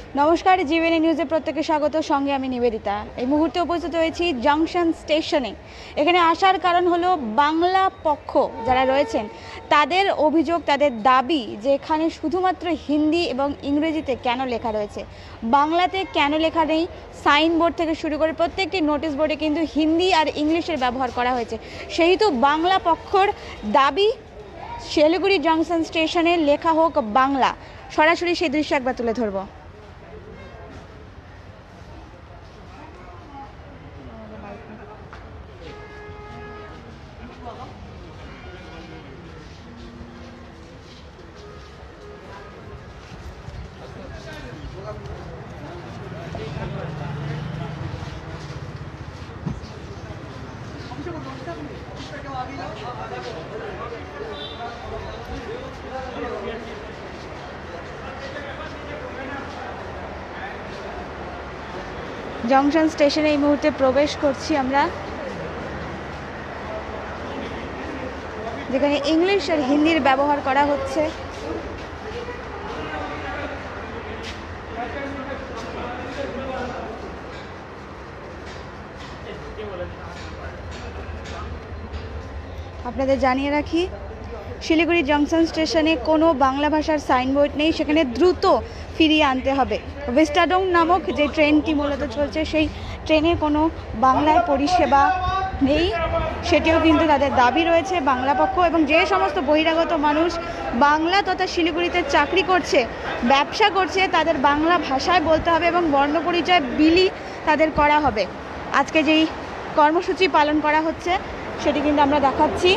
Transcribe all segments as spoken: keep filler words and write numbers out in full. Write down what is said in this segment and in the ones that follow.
নমস্কার, জিবিএন নিউজে প্রত্যেককে স্বাগত। সঙ্গে আমি নিবেদিতা। এই মুহূর্তে উপস্থিত হয়েছি জংশন স্টেশনে। এখানে আসার কারণ হলো বাংলা পক্ষ যারা রয়েছেন তাদের অভিযোগ, তাদের দাবি যে এখানে শুধুমাত্র হিন্দি এবং ইংরেজিতে কেন লেখা রয়েছে, বাংলাতে কেন লেখা নেই। সাইনবোর্ড থেকে শুরু করে প্রত্যেকটি নোটিশ বোর্ডে কিন্তু হিন্দি আর ইংলিশের ব্যবহার করা হয়েছে। সেহেতু বাংলা পক্ষর দাবি শিলিগুড়ি জংশন স্টেশনে লেখা হোক বাংলা। সরাসরি সেই দৃশ্য একবার তুলে ধরবো। জংশন স্টেশনে এই মুহূর্তে প্রবেশ করছি আমরা, যেখানে ইংলিশ আর হিন্দির ব্যবহার করা হচ্ছে। আপনাদের জানিয়ে রাখি, শিলিগুড়ি জংশন স্টেশনে কোনো বাংলা ভাষার সাইনবোর্ড নেই, সেখানে দ্রুত ফিরিয়ে আনতে হবে। ভিস্টাডোম নামক যে ট্রেনটি মূলত চলছে সেই ট্রেনে কোনো বাংলায় পরিষেবা নেই, সেটিও কিন্তু তাদের দাবি রয়েছে বাংলা পক্ষ। এবং যে সমস্ত বহিরাগত মানুষ বাংলা তথা শিলিগুড়িতে চাকরি করছে, ব্যবসা করছে, তাদের বাংলা ভাষায় বলতে হবে এবং বর্ণপরিচয় বিলি তাদের করা হবে। আজকে যেই কর্মসূচি পালন করা হচ্ছে সেটি কিন্তু আমরা দেখাচ্ছি।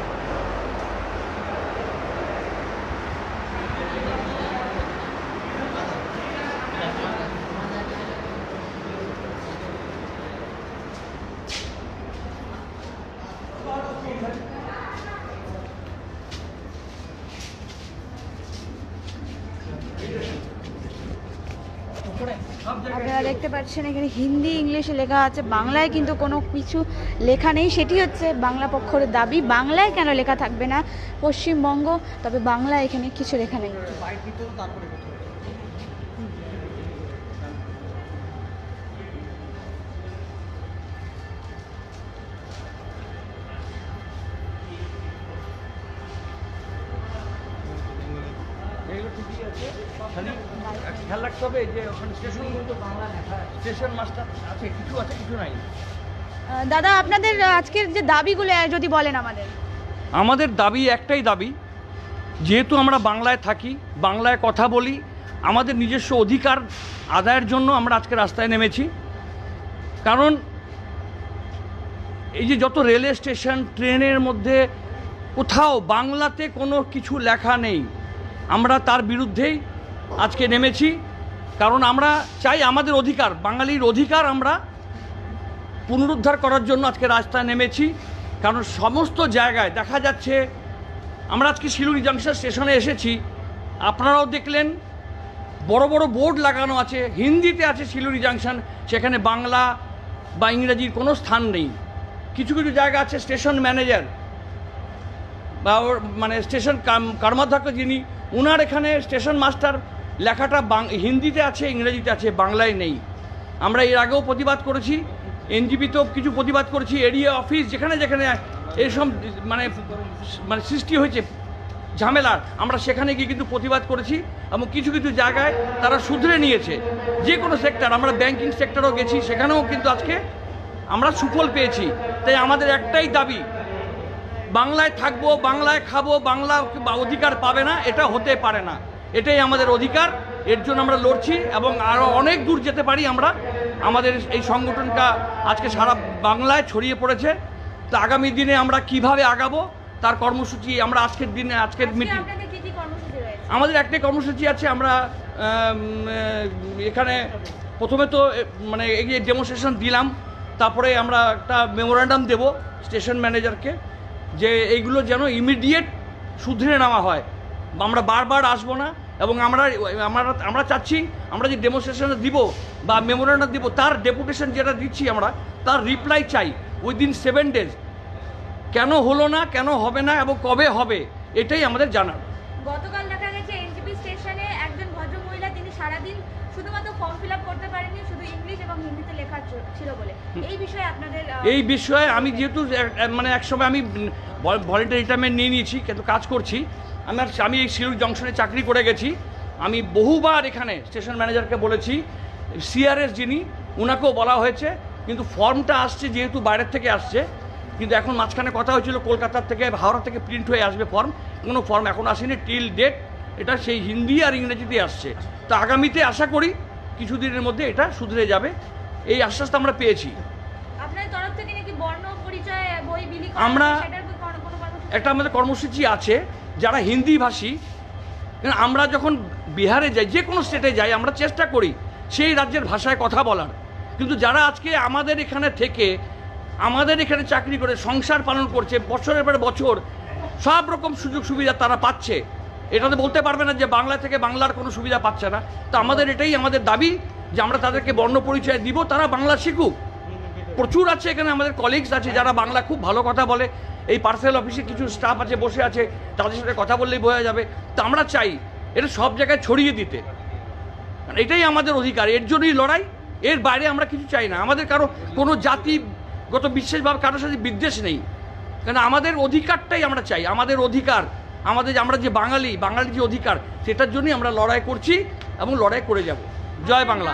আপনারা দেখতে পাচ্ছেন এখানে হিন্দি ইংলিশে লেখা আছে, বাংলায় কিন্তু কোনো কিছু লেখা নেই। সেটি হচ্ছে বাংলা পক্ষের দাবি। বাংলায় কেন লেখা থাকবে না পশ্চিমবঙ্গ, তবে বাংলায় এখানে কিছু লেখা নেই। খেয়াল রাখতে হবে যে ওখানে স্টেশন কিন্তু বাংলা লেখা, স্টেশন মাস্টার আছে, কিছু আছে কিছু নাই। দাদা, আপনাদের আজকের যে দাবিগুলো যদি বলেন আমাদের। আমাদের দাবি একটাই দাবি, যেহেতু আমরা বাংলায় থাকি, বাংলায় কথা বলি, আমাদের নিজস্ব অধিকার আদায়ের জন্য আমরা আজকে রাস্তায় নেমেছি। কারণ এই যে যত রেলওয়ে স্টেশন, ট্রেনের মধ্যে কোথাও বাংলাতে কোনো কিছু লেখা নেই, আমরা তার বিরুদ্ধেই আজকে নেমেছি। কারণ আমরা চাই আমাদের অধিকার, বাঙালির অধিকার আমরা পুনরুদ্ধার করার জন্য আজকে রাস্তায় নেমেছি। কারণ সমস্ত জায়গায় দেখা যাচ্ছে, আমরা আজকে শিলিগুড়ি জংশন স্টেশনে এসেছি, আপনারাও দেখলেন বড় বড় বোর্ড লাগানো আছে, হিন্দিতে আছে শিলিগুড়ি জংশন, সেখানে বাংলা বা ইংরেজির কোনো স্থান নেই। কিছু কিছু জায়গা আছে স্টেশন ম্যানেজার বা ওর মানে স্টেশন কর্মাধ্যক্ষ যিনি, ওনার এখানে স্টেশন মাস্টার লেখাটা হিন্দিতে আছে, ইংরেজিতে আছে, বাংলায় নেই। আমরা এর আগেও প্রতিবাদ করেছি, এনজিপিতেও কিছু প্রতিবাদ করেছি, এরিয়া অফিস যেখানে যেখানে এইসব মানে মানে সৃষ্টি হয়েছে ঝামেলার, আমরা সেখানে গিয়ে কিন্তু প্রতিবাদ করেছি এবং কিছু কিছু জায়গায় তারা শুধরে নিয়েছে। যে কোনো সেক্টর, আমরা ব্যাংকিং সেক্টরেও গেছি, সেখানেও কিন্তু আজকে আমরা সুফল পেয়েছি। তাই আমাদের একটাই দাবি, বাংলায় থাকবো, বাংলায় খাবো, বাংলা অধিকার পাবে না, এটা হতে পারে না। এটাই আমাদের অধিকার, এর জন্য আমরা লড়ছি এবং আরও অনেক দূর যেতে পারি আমরা। আমাদের এই সংগঠনটা আজকে সারা বাংলায় ছড়িয়ে পড়েছে। তো আগামী দিনে আমরা কিভাবে আগাবো তার কর্মসূচি আমরা আজকের দিনে, আজকের মিটিং আমাদের একটাই কর্মসূচি আছে। আমরা এখানে প্রথমে তো মানে এগিয়ে ডেমনস্ট্রেশন দিলাম, তারপরে আমরা একটা মেমোরান্ডাম দেব স্টেশন ম্যানেজারকে যে এইগুলো যেন ইমিডিয়েট শুধরে নেওয়া হয়। আমরা বারবার আসবো না এবং আমরা আমরা আমরা চাচ্ছি আমরা যে ডেমনস্ট্রেশন দিব বা মেমোরান্ডাম দিব, তার ডেপুটেশন যেটা দিচ্ছি আমরা, তার রিপ্লাই চাই উইদিন সেভেন ডেজ। কেন হলো না, কেন হবে না এবং কবে হবে, এটাই আমাদের জানার। গতকাল দেখা গেছে এনজিপি স্টেশনে একজন ভদ্রমহিলা তিনি সারাদিন শুধুমাত্র ফর্ম ফিল আপ করতে পারেনি, শুধু ইংলিশ এবং হিন্দিতে লেখা ছিল বলে। এই বিষয়ে আপনাদের এই বিষয়ে আমি যেহেতু মানে একসময় আমি ভলেন্টারি রিটায়ারমেন্ট নিয়ে নিয়েছি, কিন্তু কাজ করছি। আমার আমি এই শিলিগুড়ি জংশনে চাকরি করে গেছি। আমি বহুবার এখানে স্টেশন ম্যানেজারকে বলেছি, সিআরএস যিনি ওনাকেও বলা হয়েছে, কিন্তু ফর্মটা আসছে যেহেতু বাইরের থেকে আসছে, কিন্তু এখন মাঝখানে কথা হয়েছিল কলকাতার থেকে হাওড়া থেকে প্রিন্ট হয়ে আসবে ফর্ম, কোনো ফর্ম এখন আসেনি টিল ডেট। এটা সেই হিন্দি আর ইংরেজিতে আসছে। তো আগামীতে আশা করি কিছুদিনের মধ্যে এটা শুধরে যাবে, এই আশ্বাসটা আমরা পেয়েছি। আপনাদের তরফ থেকে নাকি বর্ণ পরিচয় বই বিলি করা আমরা সেটার কোনো কোনো একটা আমাদের কর্মসূচি আছে যারা হিন্দি ভাষী, আমরা যখন বিহারে যাই, যে কোনো স্টেটে যাই, আমরা চেষ্টা করি সেই রাজ্যের ভাষায় কথা বলার। কিন্তু যারা আজকে আমাদের এখানে থেকে আমাদের এখানে চাকরি করে সংসার পালন করছে, বছরের পর বছর সব রকম সুযোগ সুবিধা তারা পাচ্ছে, এটাতে বলতে পারবে না যে বাংলা থেকে বাংলার কোনো সুবিধা পাচ্ছে না। তো আমাদের এটাই আমাদের দাবি যে আমরা তাদেরকে বর্ণ পরিচয় দিব, তারা বাংলা শিখুক। প্রচুর আছে এখানে আমাদের কলিগস আছে যারা বাংলা খুব ভালো কথা বলে, এই পার্সেল অফিসে কিছু স্টাফ আছে বসে আছে, তাদের সাথে কথা বললেই বোঝা যাবে। তো আমরা চাই এটা সব জায়গায় ছড়িয়ে দিতে, এটাই আমাদের অধিকার, এর জন্যই লড়াই। এর বাইরে আমরা কিছু চাই না। আমাদের কারো কোনো জাতিগত বিশেষভাবে কারোর সাথে বিদ্বেষ নেই, কারণ আমাদের অধিকারটাই আমরা চাই। আমাদের অধিকার, আমাদের আমরা যে বাঙালি, বাঙালির যে অধিকার, সেটার জন্যই আমরা লড়াই করছি এবং লড়াই করে যাব। জয় বাংলা।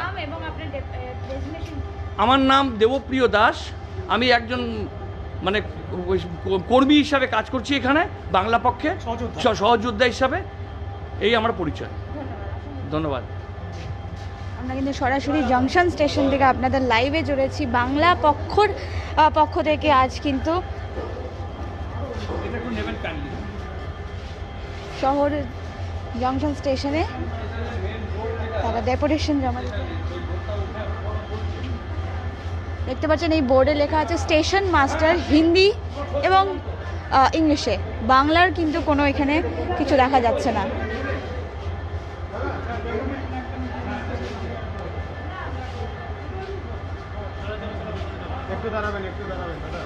আমার নাম দেবপ্রিয় দাস, আমি একজন মানে কর্মী হিসাবে কাজ করছি এখানে বাংলা পক্ষে, সহযোদ্ধা হিসাবে। এই আমার পরিচয়। ধন্যবাদ। আমরা কিন্তু সরাসরি জংশন স্টেশন থেকে আপনাদের লাইভে জুড়েছি বাংলা পক্ষর পক্ষ থেকে। আজ কিন্তু শহর জংশন স্টেশনে তারা ডেপুটেশন জমা দিতে, দেখতে পাচ্ছেন এই বোর্ডে লেখা আছে স্টেশন মাস্টার হিন্দি এবং ইংলিশে, বাংলার কিন্তু কোনো এখানে কিছু দেখা যাচ্ছে না। একটু দাঁড়াবেন, একটু দাঁড়াবেন দাদা।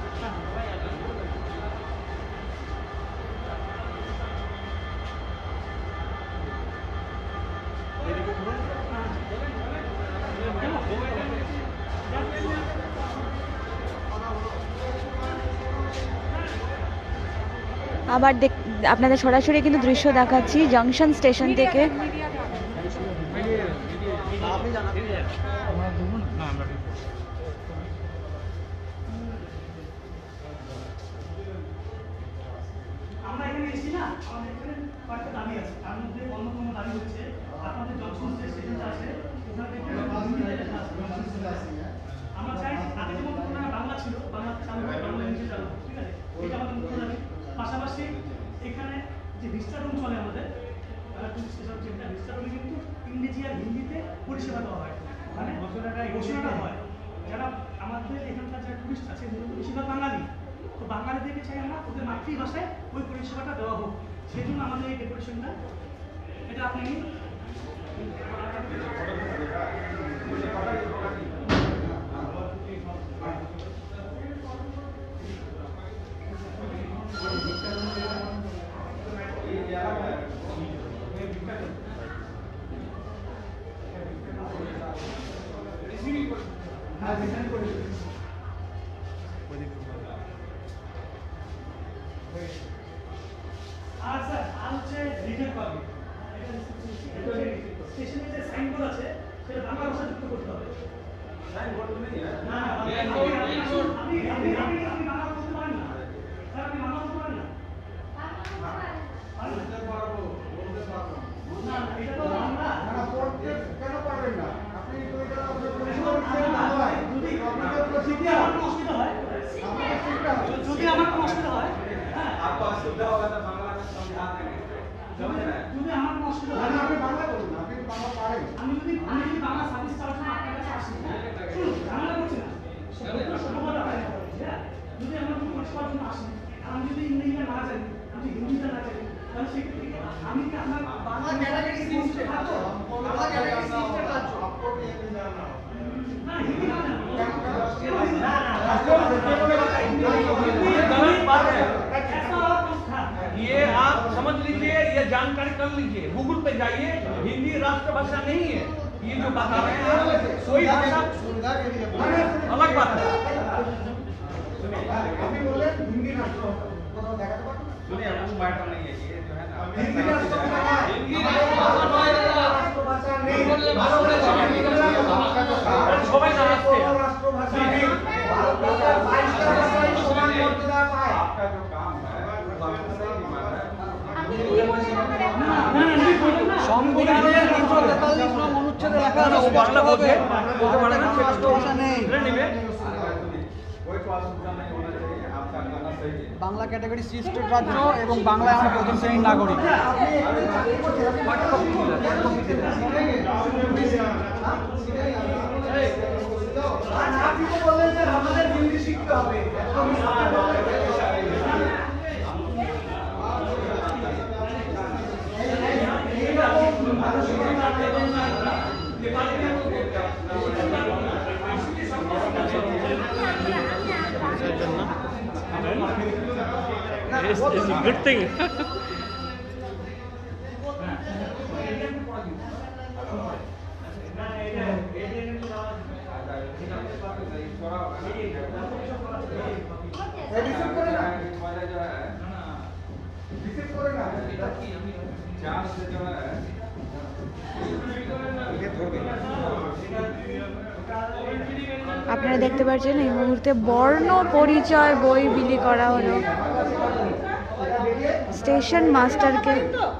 আবার দেখ আপনাদের সরাসরি কিন্তু দৃশ্য দেখাচ্ছি জংশন স্টেশন থেকে। আমরা এখানে এসেছি না, আমাদের এখানে কয়েকটা দাবি আছে, তার মধ্যে অন্যতম দাবি হচ্ছে আপনাদের জংশন যে স্টেশনটা আছে ওখান থেকে আমরা চাই আগে যেমন বাংলা ছিল, বাংলা চালু হয়, বাংলা ইংলিশে চালু, ঠিক আছে, এটা আমাদের মুখ্য দাবি। পাশাপাশি এখানে যে ভিস্টা রুম চলে আমাদের স্টেশন, যেটা ভিস্টা রুমে কিন্তু ইংরেজি আর হিন্দিতে পরিষেবা দেওয়া হয়, ওখানে ঘোষণাটা হয়। যারা আমাদের এখানকার যারা টুরিস্ট আছে মূলত বেশিরভাগ বাঙালি, তো বাঙালিদেরকে চাই আমরা ওদের মাতৃভাষায় ওই পরিষেবাটা দেওয়া হোক, সেই জন্য আমাদের এই ডেকোরেশনটা। এটা আপনি আর স্যার আর হচ্ছে রিটার্ন পাবে, স্টেশনে যে সাইনবোর্ড আছে সেটা বাংলা ভাষা যুক্ত করতে হবে। সাইনবোর্ড নেই না, আপনি আপনি আপনি আপনি বাংলা বলতে পারেন না স্যার, আপনি বাংলা বলতে পারেন না, বলতে পারবো, বলতে পারবো না, এটা তো বাংলা না, পড়তে কেন পারবেন না আপনি? তো এটা আপনার পরিষ্কার হয়, যদি যদি আমার কোনো অসুবিধা হয়, যদি আমার কোনো অসুবিধা হয়, হ্যাঁ আপনার অসুবিধা হবে না, বাংলা সংবিধান থেকে যদি আমার কোনো অসুবিধা হয়, আপনি বাংলা বলুন, আপনি বাংলা পারেন। আমি যদি আমি যদি বাংলা সার্ভিস চাওয়ার জন্য আপনার কাছে আসি, শুনুন ঝামেলা করছি না, সভ্যতা হয় না, যদি আমার কোনো পরিষেবার জন্য আসি, আমি যদি ইংরেজিটা না জানি, আমি হিন্দিটা না জানি, তাহলে সেক্ষেত্রে আমি কি আপনার বাংলা গ্যালারি সিস্টেম থাকবো, বাংলা গ্যালারি সিস্টেম থাকবো, না হিন্দি না জানো, না ये आप समझ लीजिए, ये जानकारी कर लीजिए, गूगल पे जाइए, हिंदी राष्ट्रभाषा नहीं है, ये जो बता रहे हैं वही भाषा सुविधा के लिए अलग बात है। अभी बोले हिंदी राष्ट्र बताओ देखा तो सुनिए वो मैटर नहीं है ये जो है ना हिंदी राष्ट्र हिंदी राष्ट्रभाषा नहीं সবাই জানাচ্ছে राष्ट्रभाषा नहीं भारत का बाईसटा भाषा ही समान मर्यादा पाए आपका जो काम है वो बात सही माना है সংবিধানের তিনশো তেতাল্লিশ নং অনুচ্ছেদে লেখা আছে ও বাংলা বলছে বলতে পারে না রাষ্ট্রভাষা নেই ধরে নেবে कोई तो असुविधा नहीं होना चाहिए आपका कहना सही है বাংলা ক্যাটাগরি সি স্টেট রাজ্য এবং বাংলায় আমরা প্রথম শ্রেণীর নাগরিক আপনি তো বললেন যে আমাদের হিন্দি শিখতে হবে It's, it's a good thing. Receive करे ना वाला जो है रिसीव करे ना चार से जो है ये थोड़ी আপনারা দেখতে পাচ্ছেন এই মুহূর্তে বর্ণ পরিচয় বই বিলি করা হলো স্টেশন মাস্টারকে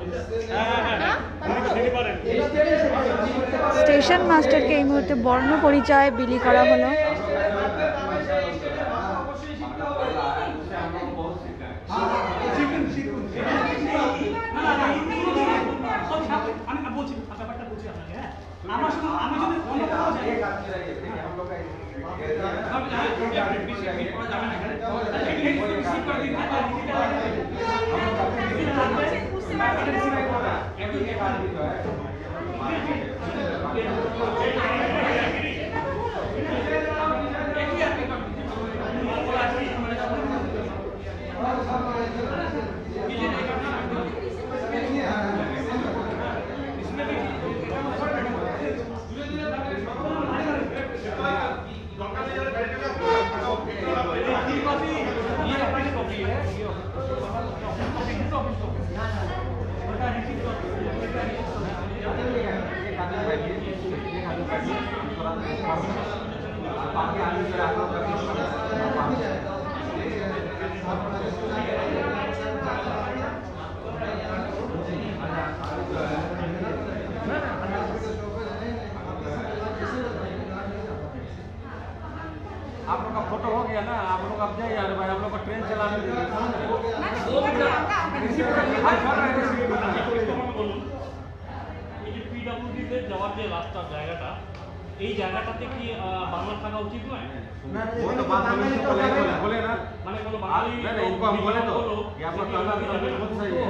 স্টেশন মাস্টারকে এই মুহূর্তে বর্ণ পরিচয় বিলি করা হলো आप लोग का फोटो हो गया ना आप लोग अब जाइए यार भाई हम लोग का ट्रेन चलाने পিডব্লিউডিতে যাওয়ার যে রাস্তার জায়গাটা এই জায়গাটাতে কি বাংলা থাকা উচিত নয় वो तो बात हम इसको बोले बोले ना মানে কোনো বাঙালি नहीं नहीं इनको हम बोले तो कि आपका कहना तो बिल्कुल सही है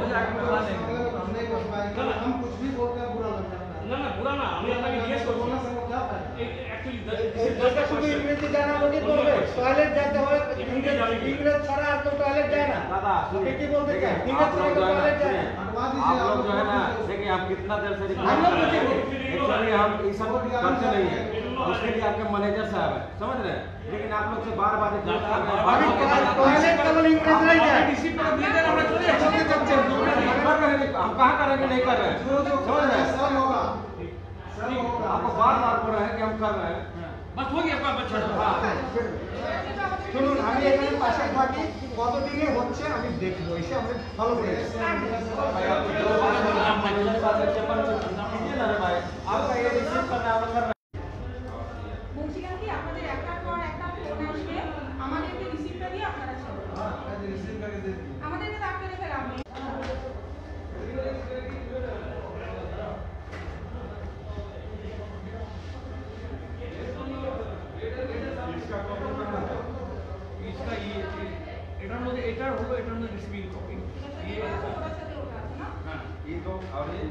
हम कुछ भी बोलते हैं बुरा लगता है না না পুরা না আমি আপনাকে জিজ্ঞেস করবো बोलने से वो क्या फायदा অ্যাকচুয়ালি শুধু ইংরেজি জানা লোকই করবে টয়লেট যেতে হয় ইংরেজ ইংরেজ ছাড়া আর তো টয়লেট যায় না दादा আপনি কি বলতে চান आप ইংরেজ ছাড়া लोग তো जो है টয়লেट যায় ना না आप लोग जो है ना देखिए आप कितना देर से हम लोग कुछ एक्चुअली हम ये सब करते नहीं है उसके लिए आपके मैनेजर साहब है समझ रहे हैं लेकिन आप लोग से बार बार एक बात कर रहे हैं अभी टॉयलेट केवल इंग्लिश नहीं जाए हम कहाँ करेंगे नहीं कर रहे हैं समझ रहे हैं सब होगा आपको बार बार बोल रहे हैं कि हम कर रहे हैं बस हो गया बच्चा শুনুন আমি এখানে পাশে থাকি কতদিনে হচ্ছে আমি দেখবো এসে আমি ফলো করে आपका ये रिसीव करना है कर বলছিলাম কি আপনাদের একটার পর একটা ফোন আসবে আমাদেরকে রিসিভটা দিয়ে আপনারা চলুন আমাদেরকে তো আটকে রেখে লাভ নেই इसका ये एटार मध्य एटार हलो एटार मध्य रिसीविंग कपि ये ওটার সাথে ওটা আছে না हां ये तो और ये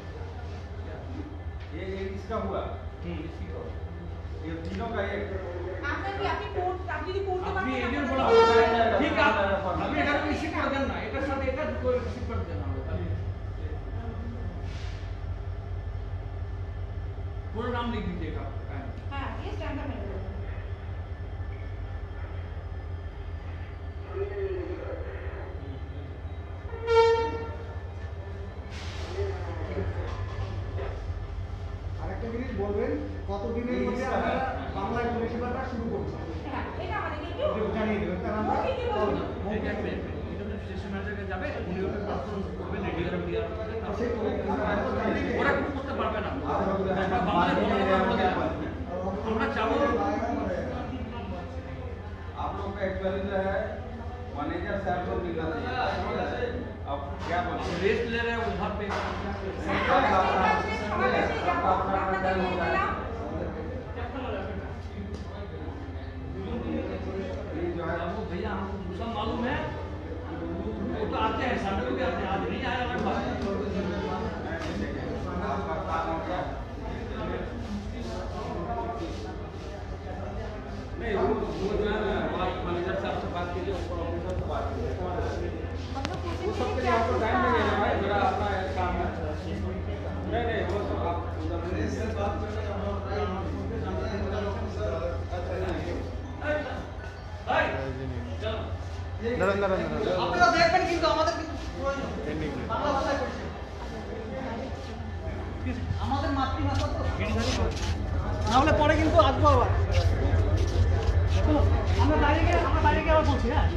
ये ये इसका हुआ हम्म इसी को ये तीनों का एक আপনার কি আপনি কোড আপনি যদি কোডতে আপনি পারেন এদের বলা ঠিক আছে আপনি এটা রিসিভ করে দেন না এটার সাথে এটা দুটো রিসিভ করে দেন আমরা पूरा नाम लिख दीजिएगा। हाँ ये स्टैंडर्ड है। আরেকটা জিনিস বলবেন কত দিনের মধ্যে আপনারা বাংলায় পরিষেবাটা শুরু করছেন হ্যাঁ এটা আমাদেরকে একটু জানিয়ে দেবেন কারণ আমরা মৌখিক বলুন। স্টেশন ম্যানেজারকে যাবে, উনি ওটা করবেন, রেডিওগ্রাম দিয়ে সেই ওরা কিছু করতে পারবে না। আমরা বাংলায় বলে দেবো, আমরা চাবো आप लोग का एक्चुअली जो है मैनेजर साहब को मिलना चाहिए। अब क्या बोलते हैं? रेस्ट ले रहे हैं उधर पे। ये जो है वो भैया हमको सब मालूम है, वो तो आते हैं संडे को भी आते हैं, आज नहीं आया लगभग। आपका काम हो गया। नहीं वो वो जो है ना बात मैनेजर साहब से बात कीजिए, ऊपर ऑफिसर से बात कीजिए। वो सबके लिए आपको टाइम नहीं है भाई, मेरा अपना काम है। नहीं नहीं वो सब आप उधर से बात करने भाई चलो আপনারা দেখবেন কিন্তু আমাদের কিন্তু প্রয়োজন বাংলা ভাষায় করছে আমাদের মাতৃভাষা তো না হলে পরে কিন্তু আসবো আবার চলো, আমরা বাইরে গিয়ে আমরা বাইরে গিয়ে আবার বলছি। হ্যাঁ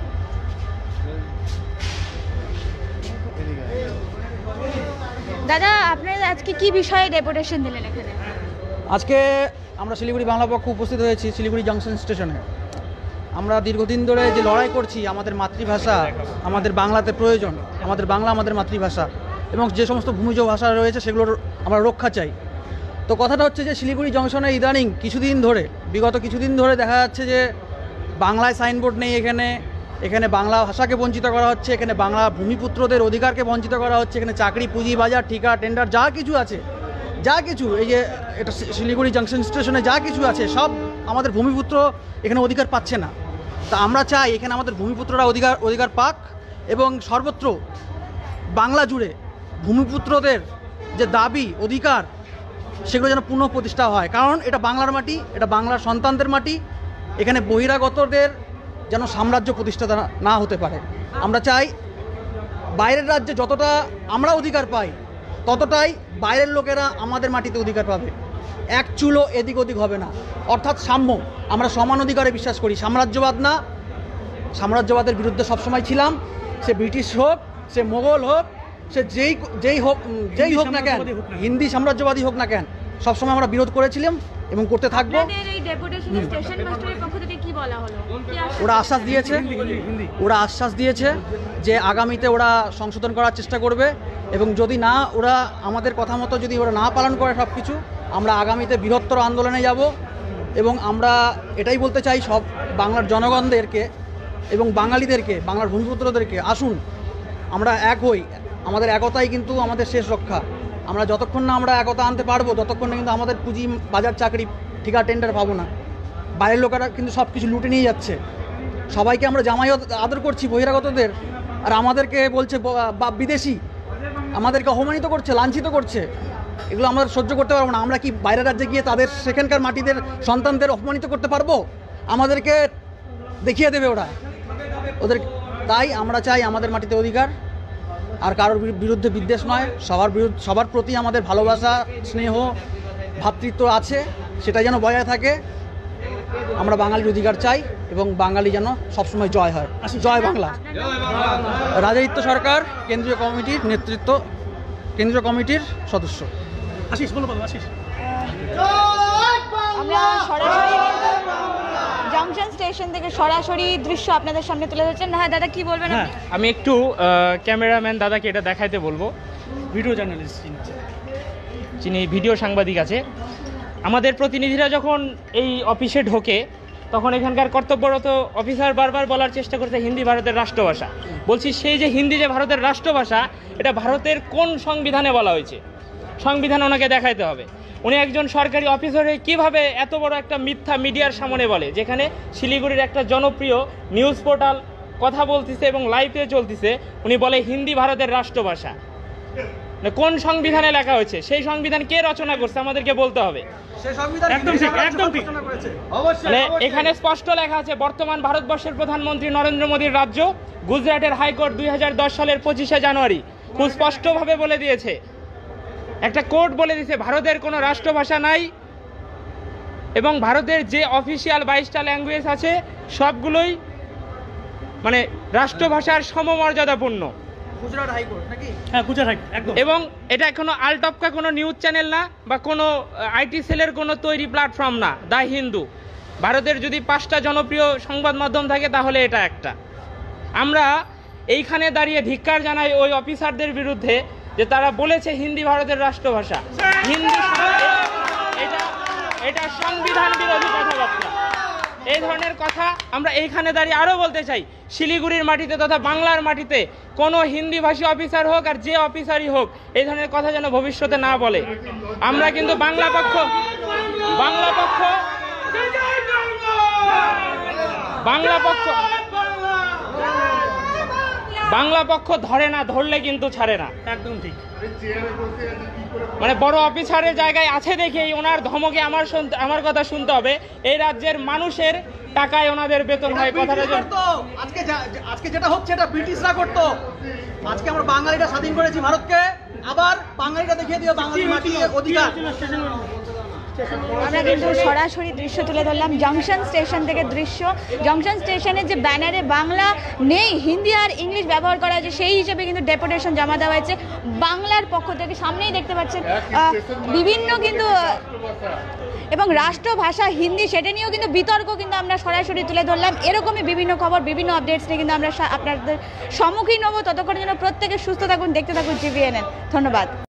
দাদা আপনারা আজকে কি বিষয়ে ডেপুটেশন দিলেন এখানে? আজকে আমরা শিলিগুড়ি বাংলা পক্ষ উপস্থিত হয়েছি শিলিগুড়ি জংশন স্টেশনে। আমরা দীর্ঘদিন ধরে যে লড়াই করছি, আমাদের মাতৃভাষা আমাদের বাংলাতে প্রয়োজন, আমাদের বাংলা আমাদের মাতৃভাষা, এবং যে সমস্ত ভূমিজ ভাষা রয়েছে সেগুলোর আমরা রক্ষা চাই। তো কথাটা হচ্ছে যে শিলিগুড়ি জংশনে ইদানিং কিছুদিন ধরে বিগত কিছুদিন ধরে দেখা যাচ্ছে যে বাংলায় সাইনবোর্ড নেই, এখানে এখানে বাংলা ভাষাকে বঞ্চিত করা হচ্ছে, এখানে বাংলা ভূমিপুত্রদের অধিকারকে বঞ্চিত করা হচ্ছে, এখানে চাকরি, পুঁজি বাজার, ঠিকা, টেন্ডার যা কিছু আছে, যা কিছু এই যে এটা শিলিগুড়ি জংশন স্টেশনে যা কিছু আছে সব আমাদের ভূমিপুত্র এখানে অধিকার পাচ্ছে না। তা আমরা চাই এখানে আমাদের ভূমিপুত্ররা অধিকার অধিকার পাক, এবং সর্বত্র বাংলা জুড়ে ভূমিপুত্রদের যে দাবি অধিকার সেগুলো যেন পুনঃ প্রতিষ্ঠা হয়। কারণ এটা বাংলার মাটি, এটা বাংলার সন্তানদের মাটি, এখানে বহিরাগতদের যেন সাম্রাজ্য প্রতিষ্ঠা না হতে পারে। আমরা চাই বাইরের রাজ্যে যতটা আমরা অধিকার পাই ততটাই বাইরের লোকেরা আমাদের মাটিতে অধিকার পাবে। এক চুলো এদিক ওদিক হবে না, অর্থাৎ সাম্য। আমরা সমান অধিকারে বিশ্বাস করি, সাম্রাজ্যবাদ না। সাম্রাজ্যবাদের বিরুদ্ধে সবসময় ছিলাম, সে ব্রিটিশ হোক, সে মোগল হোক, সে যেই যেই হোক যেই হোক না কেন, হিন্দি সাম্রাজ্যবাদী হোক না কেন, সবসময় আমরা বিরোধ করেছিলাম এবং করতে থাকবো। আপনাদের এই ডেপুটেশনে স্টেশন মাস্টারের পক্ষ থেকে কি বলা হলো? কি আশ্বাস? ওরা আশ্বাস দিয়েছে ওরা আশ্বাস দিয়েছে যে আগামীতে ওরা সংশোধন করার চেষ্টা করবে, এবং যদি না ওরা আমাদের কথা মতো যদি ওরা না পালন করে সব কিছু, আমরা আগামীতে বৃহত্তর আন্দোলনে যাব। এবং আমরা এটাই বলতে চাই সব বাংলার জনগণদেরকে এবং বাঙালিদেরকে, বাংলার ভূমিপুত্রদেরকে, আসুন আমরা এক হই। আমাদের একতাই কিন্তু আমাদের শেষ রক্ষা। আমরা যতক্ষণ না আমরা একতা আনতে পারবো ততক্ষণ না কিন্তু আমাদের পুঁজি বাজার, চাকরি, ঠিকা, টেন্ডার পাবো না। বাইরের লোকেরা কিন্তু সব কিছু লুটে নিয়ে যাচ্ছে। সবাইকে আমরা জামাই আদর করছি বহিরাগতদের, আর আমাদেরকে বলছে বা বিদেশি, আমাদেরকে অপমানিত করছে, লাঞ্ছিত করছে। এগুলো আমরা সহ্য করতে পারবো না। আমরা কি বাইরের রাজ্যে গিয়ে তাদের সেখানকার মাটিদের সন্তানদের অপমানিত করতে পারবো? আমাদেরকে দেখিয়ে দেবে ওরা ওদের। তাই আমরা চাই আমাদের মাটিতে অধিকার, আর কারোর বিরুদ্ধে বিদ্বেষ নয়, সবার বিরুদ্ধে সবার প্রতি আমাদের ভালোবাসা, স্নেহ, ভ্রাতৃত্ব আছে, সেটা যেন বজায় থাকে। আমরা বাঙালির অধিকার চাই এবং বাঙালি যেন সবসময় জয় হয়। জয় বাংলা। রাজাদিত্য সরকার, কেন্দ্রীয় কমিটির নেতৃত্ব, কেন্দ্রীয় কমিটির সদস্য। আশিস বলো বলো আশিস। আমরা সরাসরি জংশন স্টেশন থেকে সরাসরি দৃশ্য আপনাদের সামনে তুলে ধরছেন। হ্যাঁ দাদা কি বলবেন হ্যাঁ, আপনি? আমি একটু ক্যামেরাম্যান দাদাকে এটা দেখাইতে বলবো। ভিডিও জার্নালিস্ট যিনি ভিডিও সাংবাদিক আছে, আমাদের প্রতিনিধিরা যখন এই অফিসে ঢোকে তখন এখানকার কর্তব্যরত অফিসার বারবার বলার চেষ্টা করছে হিন্দি ভারতের রাষ্ট্রভাষা। বলছি সেই যে হিন্দি যে ভারতের রাষ্ট্রভাষা, এটা ভারতের কোন সংবিধানে বলা হয়েছে? সংবিধান ওনাকে দেখাইতে হবে। উনি একজন সরকারি অফিসারে কিভাবে এত বড় একটা মিথ্যা মিডিয়ার সামনে বলে, যেখানে শিলিগুড়ির একটা জনপ্রিয় নিউজ পোর্টাল কথা বলতেছে এবং লাইভে চলতেছে, উনি বলে হিন্দি ভারতের রাষ্ট্রভাষা। কোন সংবিধানে লেখা হয়েছে, সেই সংবিধান কে রচনা করছে আমাদেরকে বলতে হবে। সেই সংবিধান একদম ঠিক, একদম ঠিক। মানে এখানে স্পষ্ট লেখা আছে বর্তমান ভারতবর্ষের প্রধানমন্ত্রী নরেন্দ্র মোদীর রাজ্য গুজরাটের হাইকোর্ট দুই হাজার দশ সালের পঁচিশে জানুয়ারি খুব স্পষ্টভাবে বলে দিয়েছে, একটা কোর্ট বলে দিয়েছে ভারতের কোনো রাষ্ট্রভাষা নাই এবং ভারতের যে অফিসিয়াল বাইশটা ল্যাঙ্গুয়েজ আছে সবগুলোই মানে রাষ্ট্রভাষার সমমর্যাদাপূর্ণ। গুজরাট হাইকোর্ট নাকি? হ্যাঁ গুজরাট একদম। এবং এটা কোনো আলটপকা কোনো নিউজ চ্যানেল না বা কোনো আইটি সেলের কোনো তৈরি প্ল্যাটফর্ম না, দ্য হিন্দু। ভারতের যদি পাঁচটা জনপ্রিয় সংবাদ মাধ্যম থাকে তাহলে এটা একটা। আমরা এইখানে দাঁড়িয়ে ধিক্কার জানাই ওই অফিসারদের বিরুদ্ধে যে তারা বলেছে হিন্দি ভারতের রাষ্ট্রভাষা। হিন্দি এটা এটা সংবিধান বিরোধী কথাবার্তা। এই ধরনের কথা আমরা এইখানে দাঁড়িয়ে আরও বলতে চাই, শিলিগুড়ির মাটিতে তথা বাংলার মাটিতে কোনো হিন্দিভাষী অফিসার হোক আর যে অফিসারই হোক এই ধরনের কথা যেন ভবিষ্যতে না বলে। আমরা কিন্তু বাংলা পক্ষ বাংলা পক্ষ বাংলা পক্ষ বাংলা পক্ষ ধরে না, ধরলে কিন্তু ছাড়ে না। একদম ঠিক। মানে বড় অফিসারের জায়গায় আছে দেখেই ওনার ধমকে আমার শুনতে আমার কথা শুনতে হবে। এই রাজ্যের মানুষের টাকায় ওনাদের বেতন হয়। কথাটা করতো আজকে আজকে যেটা হচ্ছে এটা ব্রিটিশরা করতো। আজকে আমরা বাঙালিরা স্বাধীন করেছি ভারতকে, আবার বাঙালিরা দেখিয়ে দিও বাঙালির মাটির অধিকার। আমরা কিন্তু সরাসরি দৃশ্য তুলে ধরলাম জংশন স্টেশন থেকে দৃশ্য। জংশন স্টেশনের যে ব্যানারে বাংলা নেই, হিন্দি আর ইংলিশ ব্যবহার করা হয়েছে, সেই হিসেবে কিন্তু ডেপুটেশন জমা দেওয়া হয়েছে বাংলার পক্ষ থেকে। সামনেই দেখতে পাচ্ছেন বিভিন্ন কিন্তু এবং রাষ্ট্রভাষা হিন্দি, সেটা নিয়েও কিন্তু বিতর্ক কিন্তু আমরা সরাসরি তুলে ধরলাম। এরকমই বিভিন্ন খবর, বিভিন্ন আপডেটস নিয়ে কিন্তু আমরা আপনাদের সম্মুখীন হবো। ততক্ষণের জন্য প্রত্যেকে সুস্থ থাকুন, দেখতে থাকুন জিবিএনএন। ধন্যবাদ।